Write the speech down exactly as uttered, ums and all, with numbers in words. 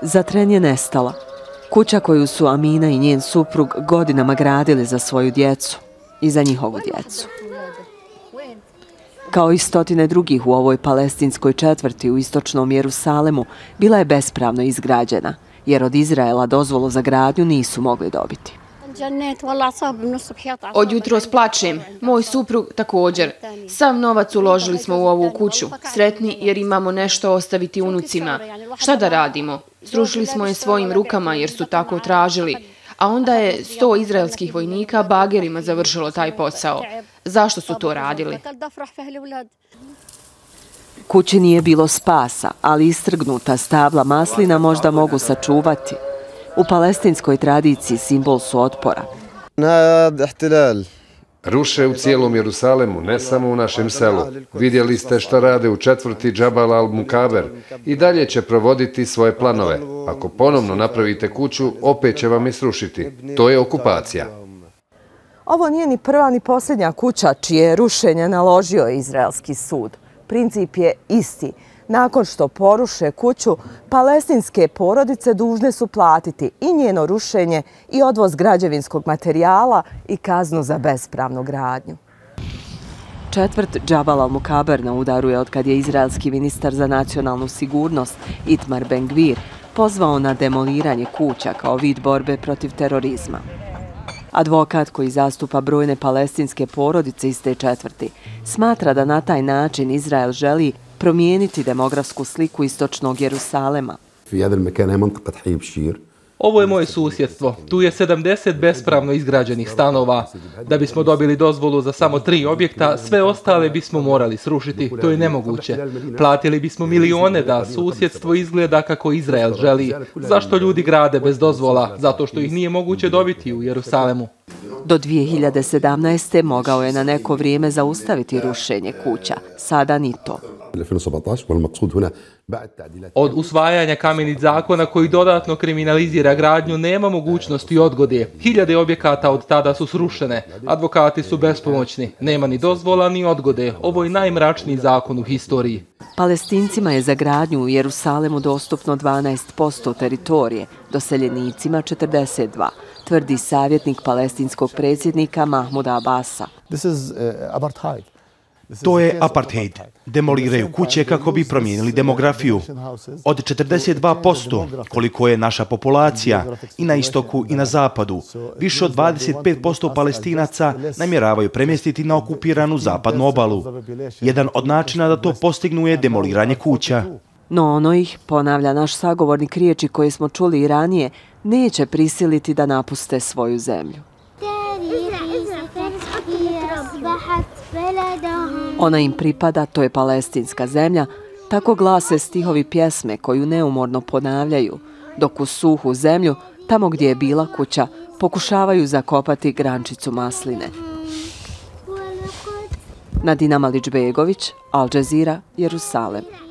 Za tren je nestala. Kuća koju su Amina i njen suprug godinama gradili za svoju djecu i za njihovu djecu. Kao i stotine drugih u ovoj palestinskoj četvrti u istočnom Jerusalemu, bila je bespravno izgrađena, jer od Izraela dozvolu za gradnju nisu mogli dobiti. Od jutros plačem, moj suprug također. Sav novac uložili smo u ovu kuću, sretni jer imamo nešto ostaviti unucima. Šta da radimo? Srušili smo je svojim rukama jer su tako tražili, a onda je sto izraelskih vojnika bagerima završilo taj posao. Zašto su to radili? Kući nije bilo spasa, ali istrgnuta stabla maslina možda mogu sačuvati. U palestinskoj tradiciji simbol su otpora. Ruše u cijelom Jerusalemu, ne samo u našem selu. Vidjeli ste šta rade u četvrti Džabal al-Mukaber i dalje će provoditi svoje planove. Ako ponovno napravite kuću, opet će vam je srušiti. To je okupacija. Ovo nije ni prva ni posljednja kuća čije rušenje naložio izraelski sud. Princip je isti. Nakon što poruše kuću, palestinske porodice dužne su platiti i njeno rušenje i odvoz građevinskog materijala i kaznu za bespravnu gradnju. Četvrt Džabal al-Mukaber na udaru je otkad je izraelski ministar za nacionalnu sigurnost Itamar Ben-Gvir pozvao na demoliranje kuća kao vid borbe protiv terorizma. Advokat koji zastupa brojne palestinske porodice iz te četvrti smatra da na taj način Izrael želi promijeniti demografsku sliku istočnog Jerusalema. Ovo je moje susjedstvo. Tu je sedamdeset bespravno izgrađenih stanova. Da bismo dobili dozvolu za samo tri objekta, sve ostale bismo morali srušiti. To je nemoguće. Platili bismo milione da susjedstvo izgleda kako Izrael želi. Zašto ljudi grade bez dozvola? Zato što ih nije moguće dobiti u Jerusalemu. Do dvije hiljade sedamnaeste. mogao je na neko vrijeme zaustaviti rušenje kuća. Sada ni to. Od usvajanja Kamenit zakona koji dodatno kriminalizira gradnju nema mogućnosti odgode. Hiljade objekata od tada su srušene. Advokati su bespomoćni. Nema ni dozvola ni odgode. Ovo je najmračniji zakon u historiji. Palestincima je za gradnju u Jerusalemu dostupno dvanaest posto teritorije, doseljenicima četrdeset dva, tvrdi savjetnik palestinskog predsjednika Mahmuda Abasa. To je apartheid. Demoliraju kuće kako bi promijenili demografiju. Od četrdeset dva posto, koliko je naša populacija, i na istoku i na zapadu, više od dvadeset pet posto Palestinaca namjeravaju premjestiti na okupiranu zapadnu obalu. Jedan od načina da to postignu je demoliranje kuća. No ono ih, ponavlja naš sagovornik riječi koje smo čuli i ranije, neće prisiliti da napuste svoju zemlju. Ona im pripada, to je palestinska zemlja, tako glase stihovi pjesme koju neumorno ponavljaju, dok u suhu zemlju, tamo gdje je bila kuća, pokušavaju zakopati grančicu masline. Nadina Malić-Begović, Al Jazeera, Jerusalem.